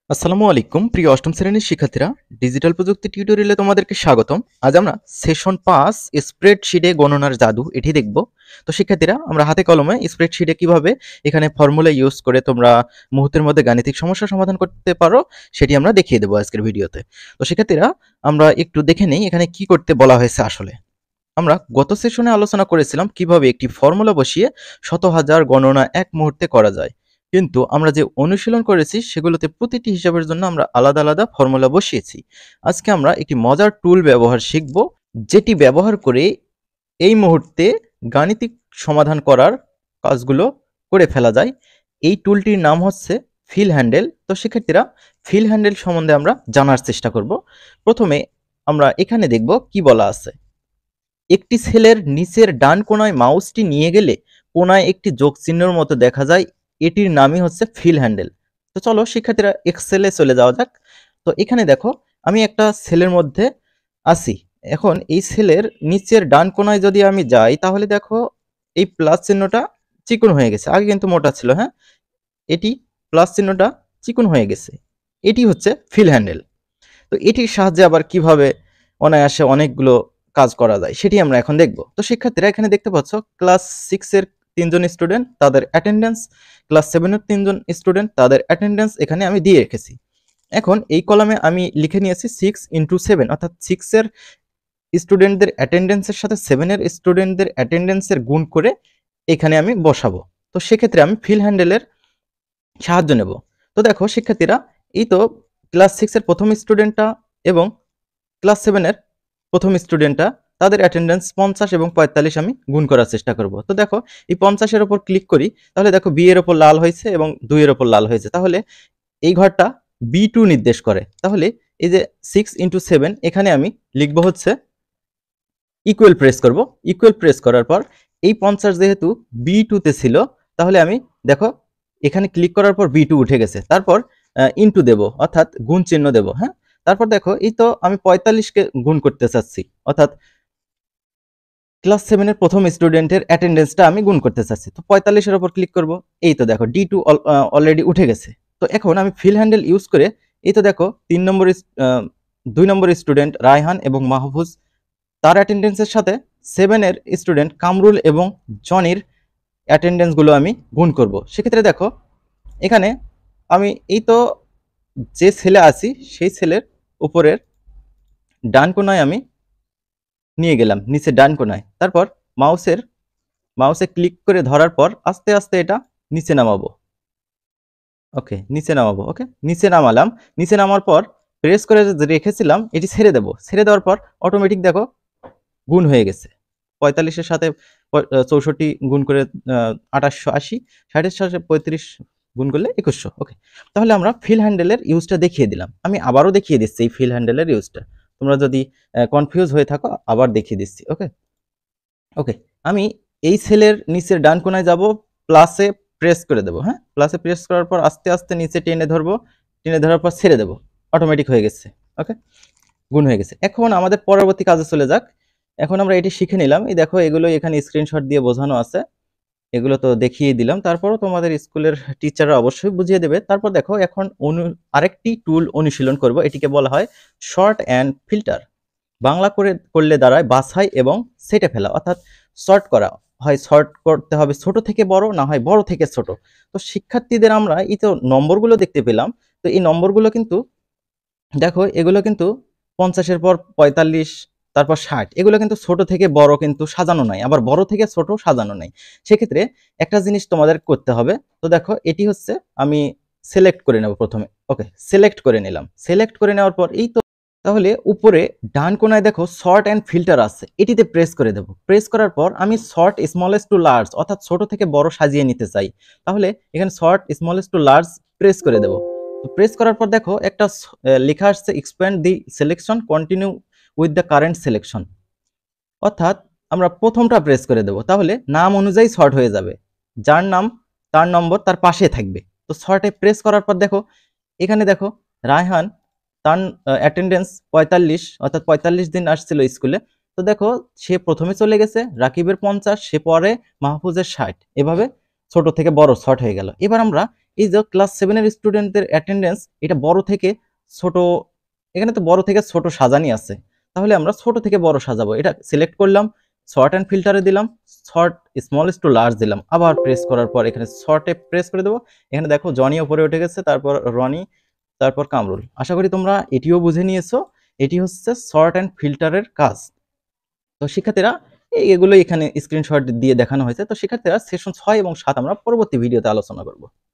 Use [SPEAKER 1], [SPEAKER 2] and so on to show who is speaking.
[SPEAKER 1] আসসালামু আলাইকুম প্রিয় অষ্টম শ্রেণীর শিক্ষার্থীরা, ডিজিটাল প্রযুক্তি টিউটোরিয়ালে তোমাদেরকে স্বাগতম। আজ আমরা সেশন 5 স্প্রেডশিটে গণনার জাদু এটি দেখব। তো শিক্ষার্থীরা, আমরা হাতে কলমে স্প্রেডশিটে কিভাবে এখানে ফর্মুলা ইউজ করে তোমরা মুহূর্তের মধ্যে গাণিতিক সমস্যা সমাধান করতে পারো সেটি আমরা দেখিয়ে দেবো আজকের ভিডিওতে। তো শিক্ষার্থীরা, আমরা একটু দেখে নেই এখানে কি করতে বলা হয়েছে। আসলে আমরা গত সেশনে আলোচনা করেছিলাম কিভাবে একটি ফর্মুলা বসিয়ে শত হাজার গণনা এক মুহূর্তে করা যায়, কিন্তু আমরা যে অনুশীলন করেছি সেগুলোতে প্রতিটি হিসাবের জন্য আমরা আলাদা আলাদা ফর্মুলা বসিয়েছি। আজকে আমরা একটি মজার টুল ব্যবহার শিখব, যেটি ব্যবহার করে এই মুহূর্তে গাণিতিক সমাধান করার কাজগুলো করে ফেলা যায়। এই টুলটির নাম হচ্ছে ফিল হ্যান্ডেল। তো শিক্ষার্থীরা, ফিল হ্যান্ডেল সম্বন্ধে আমরা জানার চেষ্টা করব। প্রথমে আমরা এখানে দেখব কি বলা আছে। একটি সেলের নিচের ডান কোণায় মাউসটি নিয়ে গেলে কোণায় একটি যোগ চিহ্নের মতো দেখা যায়, এটির নামই হচ্ছে ফিল হ্যান্ডেল। তো চলো শিক্ষার্থীরা, এক্সেলে চলে যাওয়া যাক। তো এখানে দেখো, আমি একটা সেলের মধ্যে আছি। এখন এই সেলের নিচের ডান কোণায় যদি আমি যাই, তাহলে দেখো এই প্লাস চিহ্নটা চিকন হয়ে গেছে। আগে কিন্তু মোটা ছিল, হ্যাঁ, এটি প্লাস চিহ্নটা চিকন হয়ে গেছে। এটি হচ্ছে ফিল হ্যান্ডেল। তো এটির সাহায্যে আবার কিভাবে অনায়াসে অনেকগুলো কাজ করা যায় সেটি আমরা এখন দেখব। তো শিক্ষার্থীরা, এখানে দেখতে পাচ্ছ ক্লাস 6 এর 3 জন স্টুডেন্ট, তাদের অ্যাটেন্ডেন্স, ক্লাস 7 এর 3 জন স্টুডেন্ট, তাদের অ্যাটেন্ডেন্স এখানে আমি দিয়ে রেখেছি। এখন এই কলামে আমি লিখে নিয়েছি 6 × 7, অর্থাৎ 6 এর স্টুডেন্টদের অ্যাটেন্ডেন্সের সাথে 7 এর স্টুডেন্টদের অ্যাটেন্ডেন্সের গুণ করে এখানে আমি বসাবো। তো সেক্ষেত্রে আমি ফিল হ্যান্ডেলের সাহায্য নেব। তো দেখো শিক্ষার্থীরা, এই তো ক্লাস 6 এর প্রথম স্টুডেন্টটা এবং ক্লাস 7 এর প্রথম স্টুডেন্টটা, তাদের অ্যাটেন্ডেন্স 50 এবং 45 আমি গুণ করার চেষ্টা করব। তো দেখো এই 50 এর উপর ক্লিক করি, তাহলে দেখো বি এর উপর লাল হয়েছে এবং 2 এর উপর লাল হয়েছে। তাহলে এই ঘরটা B2 নির্দেশ করে। তাহলে এই যে 6 × 7, এখানে আমি লিখব হচ্ছে ইকুয়াল প্রেস করব। ইকুয়াল প্রেস করার পর এই 50 যেহেতু B2 তে ছিল, তাহলে আমি দেখো এখানে ক্লিক করার পর B2 উঠে গেছে। তারপর ইনটু দেব, অর্থাৎ গুণ চিহ্ন দেব, হ্যাঁ। তারপর দেখো এই তো আমি 45 কে গুণ করতে চাচ্ছি, অর্থাৎ ক্লাস 7 এর প্রথম স্টুডেন্টের অ্যাটেন্ডেন্সটা আমি গুণ করতে চাচ্ছি। তো 45 এর উপর ক্লিক করব। এই তো দেখো D2 অলরেডি উঠে গেছে। তো এখন আমি ফিল হ্যান্ডেল ইউজ করে এই তো দেখো 2 নম্বর স্টুডেন্ট রায়হান এবং মাহফুজ, তার অ্যাটেন্ডেন্সের সাথে 7 এর স্টুডেন্ট কামরুল এবং জনির অ্যাটেন্ডেন্সগুলো আমি গুণ করব। সেক্ষেত্রে দেখো এখানে আমি এই তো যে ছেলে আছি সেই ছেলের উপরের ডান কোণায় আমি নিয়ে গেলাম, নিচে ডান কোণায়। তারপর মাউসে ক্লিক করে ধরার পর আস্তে আস্তে এটা নিচে নামাবো। ওকে, নিচে নামাবো। ওকে, নিচে নামালাম। নিচে নামার পর প্রেস করে যে রেখেছিলাম এটি ছেড়ে দেব। ছেড়ে দেওয়ার পর অটোমেটিক দেখো গুণ হয়ে গেছে। 45 এর সাথে 64 গুণ করে 2880, 60 এর সাথে 35 গুণ করলে 2100। ওকে, তাহলে আমরা ফিল হ্যান্ডেলের ইউজটা দেখিয়ে দিলাম। আমি আবারও দেখিয়ে দিচ্ছি এই ফিল হ্যান্ডেলের ইউজটা। তোমরা যদি কনফিউজ হয়ে থাকো, আবার দেখিয়ে দিচ্ছি। ওকে ওকে, আমি এই সেলের নিচের ডান কোণায় যাব, প্লাসে প্রেস করে দেবো। হ্যাঁ, প্লাসে প্রেস করার পর আস্তে আস্তে নিচে টেনে ধরবো। টেনে ধরার পর ছেড়ে দেবো, অটোমেটিক হয়ে গেছে। ওকে, গুণ হয়ে গেছে। এখন আমাদের পরবর্তী কাজে চলে যাক। এখন আমরা এটি শিখে নিলাম। এই দেখো এগুলো এখানে স্ক্রিনশট দিয়ে বোঝানো আছে, এগুলো তো দেখিয়ে দিলাম। তারপরও তোমাদের স্কুলের টিচাররা অবশ্যই বুঝিয়ে দেবে। তারপর দেখো এখন আরেকটি টুল অনুশীলন করব, এটিকে বলা হয় শর্ট অ্যান্ড ফিল্টার। বাংলা করলে দাঁড়ায় বাছাই এবং সেটে ফেলা, অর্থাৎ সর্ট করা। হয় সর্ট করতে হবে ছোট থেকে বড়, না হয় বড় থেকে ছোট। তো শিক্ষার্থীদের আমরা এই তো নম্বরগুলো দেখতে পেলাম। তো এই নম্বরগুলো কিন্তু দেখো, এগুলো কিন্তু 50-এর পর 45, তারপর 60, এগুলো কিন্তু ছোট থেকে বড় কিন্তু সাজানো নাই, আবার বড় থেকে ছোট সাজানো নাই। সেক্ষেত্রে একটা জিনিস তোমাদের করতে হবে। তো দেখো এটি হচ্ছে আমি সিলেক্ট করে নেব প্রথমে। ওকে, সিলেক্ট করে নিলাম। সিলেক্ট করে নেওয়ার পর এই তো, তাহলে উপরে ডান কোণায় দেখো শর্ট অ্যান্ড ফিল্টার আছে, এটিতে প্রেস করে দেব। প্রেস করার পর আমি শর্ট স্মলেস্ট টু লার্জ, অর্থাৎ ছোট থেকে বড় সাজিয়ে নিতে চাই। তাহলে এখানে sort smallest to large press করে দেব। তো প্রেস করার পর দেখো একটা লেখা আসছে expand the selection, continue with the current selection, অর্থাৎ আমরা প্রথমটা প্রেস করে দেব। তাহলে নাম অনুযায়ী শর্ট হয়ে যাবে, যার নাম তার নম্বর তার পাশে থাকবে। তো শর্টে প্রেস করার পর দেখো এখানে দেখো রায়হান, তার অ্যাটেন্ডেন্স 45, অর্থাৎ 45 দিন আসছিল স্কুলে। তো দেখো সে প্রথমে চলে গেছে, রাকিবের 50, সে পরে মাহফুজের 60, এভাবে ছোট থেকে বড় শর্ট হয়ে গেল। এবার আমরা এই যে ক্লাস 7 এর স্টুডেন্টদের অ্যাটেন্ডেন্স এটা বড় থেকে ছোট, এখানে তো বড় থেকে ছোট সাজানি আছে, তাহলে আমরা ছোট থেকে বড় সাজাবো। এটা সিলেক্ট করলাম, সর্ট অ্যান্ড ফিল্টারে দিলাম, সর্ট স্মলেস্ট টু লার্জ দিলাম, আবার প্রেস করার পর এখানে সর্টে প্রেস করে দেবো। এখানে দেখো জনি উপরে উঠে গেছে, তারপর রনি, তারপর কামরুল। আশা করি তোমরা এটিও বুঝে নিয়েছো। এটি হচ্ছে সর্ট অ্যান্ড ফিল্টারের কাজ। তো শিক্ষার্থীরা এগুলো এখানে স্ক্রিনশট দিয়ে দেখানো হয়েছে। তো শিক্ষার্থীরা সেশন 6 এবং 7 আমরা পরবর্তী ভিডিওতে আলোচনা করব।